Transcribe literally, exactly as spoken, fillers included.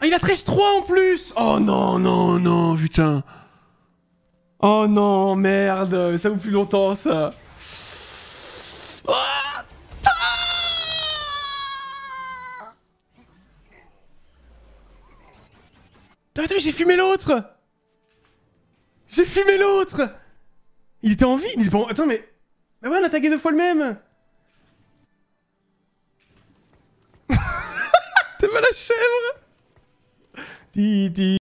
Ah, il a treize trois en plus. Oh non, non, non, putain. Oh non, merde. Ça vaut plus longtemps, ça. Oh, attends, mais j'ai fumé l'autre. J'ai fumé l'autre. Il était en vie. Il était pas en... Attends, mais... Mais ouais, on a tagué deux fois le même. T'es pas la chèvre. Ti, ti.